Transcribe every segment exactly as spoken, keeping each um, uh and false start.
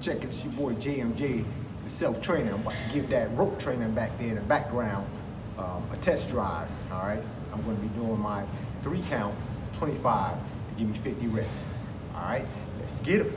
Check it, it's your boy J M J, the self-trainer. I'm about to give that rope training back there in the background um, a test drive, all right? I'm gonna be doing my three count, twenty-five, to give me fifty reps, all right? Let's get it.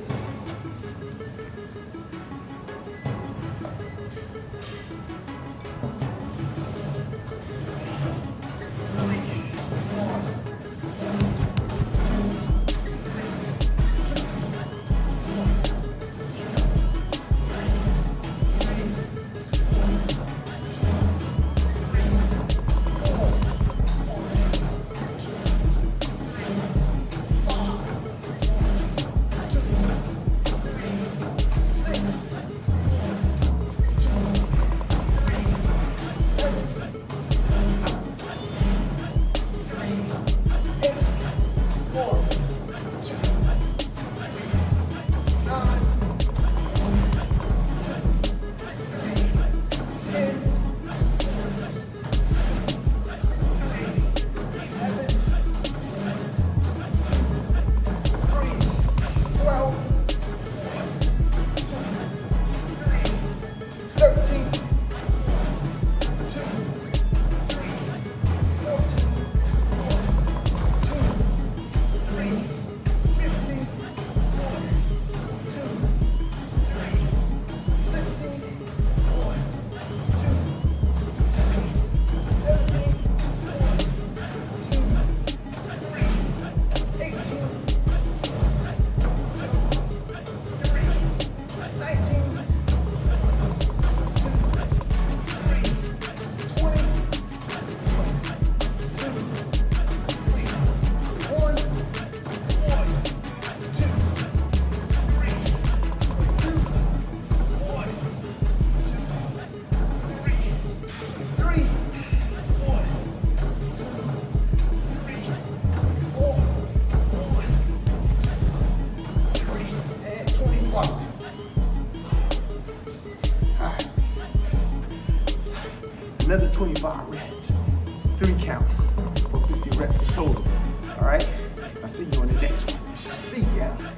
Another twenty-five reps, three count for fifty reps in total. All right, I'll see you on the next one. See ya.